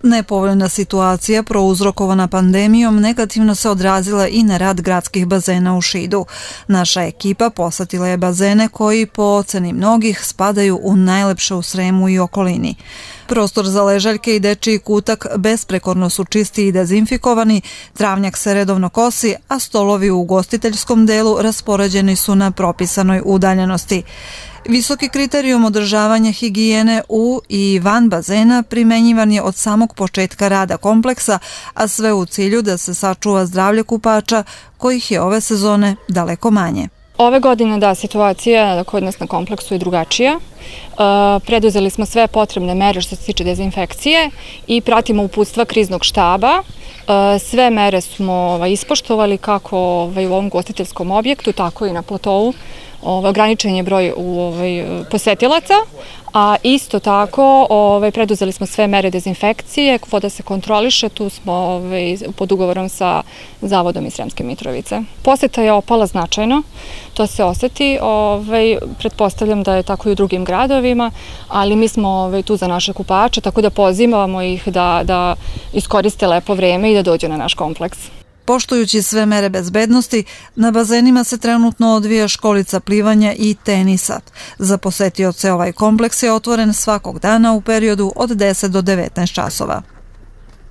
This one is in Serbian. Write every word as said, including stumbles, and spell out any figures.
Nepovoljna situacija prouzrokovana pandemijom negativno se odrazila i na rad gradskih bazena u Šidu. Naša ekipa posetila je bazene koji, po oceni mnogih, spadaju u najlepše u Sremu i okolini. Prostor za ležaljke i dečiji kutak besprekorno su čisti i dezinfikovani, travnjak se redovno kosi, a stolovi u ugostiteljskom delu raspoređeni su na propisanoj udaljenosti. Visoki kriterijum održavanja higijene u i van bazena primenjivan je od samog početka rada kompleksa, a sve u cilju da se sačuva zdravlje kupača, kojih je ove sezone daleko manje. Ove godine, da, situacija kod nas na kompleksu je drugačija. Preduzeli smo sve potrebne mere što se tiče dezinfekcije i pratimo uputstva kriznog štaba. Sve mere smo ispoštovali kako u ovom gostiteljskom objektu, tako i na platovu. Ograničen je broj posetilaca, a isto tako preduzeli smo sve mere dezinfekcije, voda se kontroliše, tu smo pod ugovorom sa Zavodom iz Sremske Mitrovice. Poseta je opala značajno, to se oseti, pretpostavljam da je tako i u drugim gradovima, ali mi smo tu za naše kupače, tako da pozivamo ih da iskoriste lepo vreme i da dođu na naš kompleks. Poštujući sve mere bezbednosti, na bazenima se trenutno odvija školica plivanja i tenisa. Za posetioce ovaj kompleks je otvoren svakog dana u periodu od deset do devetnaest časova.